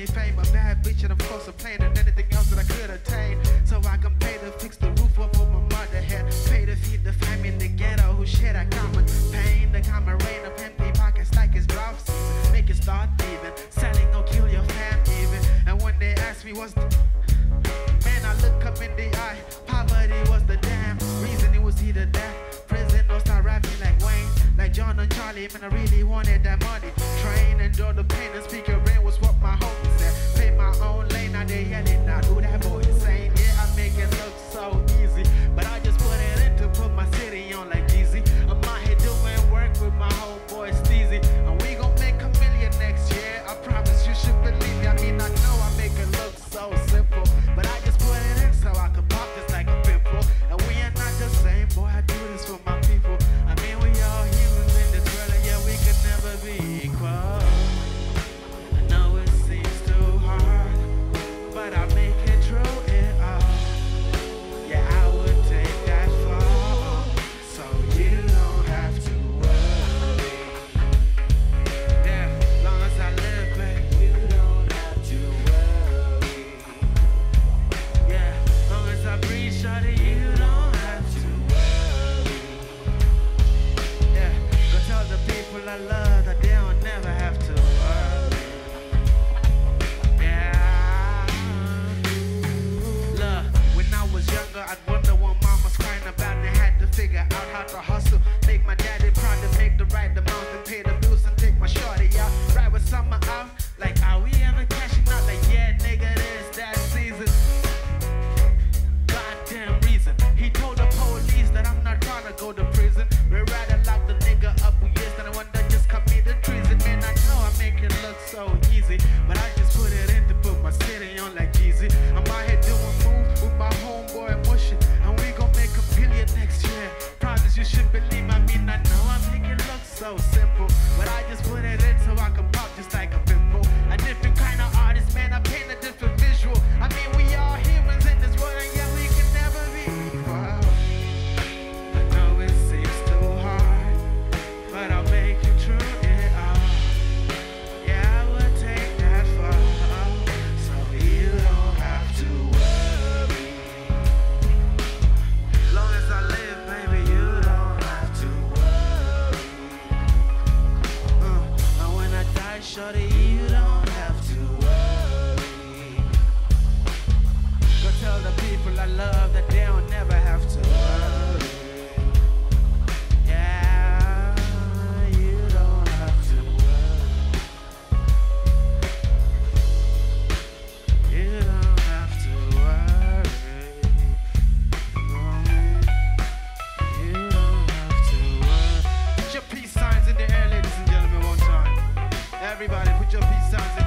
money, fame, a bad bitch, and I'm close to playing and anything else that I could attain. So I can pay to fix the roof over my mother head, pay to feed the family in the ghetto who share that common pain, the common rain of empty pockets like it's drought season. Make it start thieving, selling gon' kill your fam even. And when they ask me what's the man, I look up in the eye, poverty was the damn reason. It was either that prison or start rapping like Wayne, like John and Charlie. Man, I really wanted that money, train, endure the pain, and speak your brain was what my homies said. Pay my own lane, now they yelling out who that boy is saying. Yeah, I make it look so easy, but I just put it in to put my city on like Jeezy. I'm out here doing work with my homeboy Steezy, and we gon' make $1 million next year. I promise you should believe me. I mean, I know I make it look so simple, but I just put it in so I can pop this like a pimple. And we are not the same, boy, I do this for my people. I mean, we all humans in this world, and yeah, we could never be equal. I know it seems too hard, but I make it through it all. Yeah, I would take that fall, so you don't have to worry. Yeah, long as I live, babe, you don't have to worry. Yeah, long as I breathe, shawty, you don't have to worry. Yeah, go tell the people I love that they don't never have to worry. Yeah. Look, when I was younger, I'd wonder what mama's crying about. They had to figure out how to hustle, make my daddy proud, to make the right amount, to pay the bills and take my shorty out. Right with summer out, like are we ever cashing out? Like yeah, nigga, this that season. Goddamn reason. He told the police that I'm not trying to go to prison. We'd rather lock the nigga up for years than the one that just committed treason. Man, I know I make it look so easy, but I just put it in to put my city on like Jeezy. I'm out here doing moves with my homeboy Mushin', and we gon' make $1 billion next year. Promise you should believe. I mean, I know I make it look so simple, but I just put it in so I can pop just like a pimple. A different kind of artist, man, I paint a different visual. I mean, we all humans in this world, and yeah, we can never be equal. I know it seems too hard, but I'll make it through it all. Yeah, I would take that fall, so you don't have to worry. Long as I live, baby, you don't have to worry. And when I die, shorty, you don't have to worry. Go tell the people I love that they don't never have to worry. Yeah, you don't have to worry. You don't have to worry. You don't have to worry. Put your peace signs in the air, ladies and gentlemen, one time. Everybody, put your peace signs in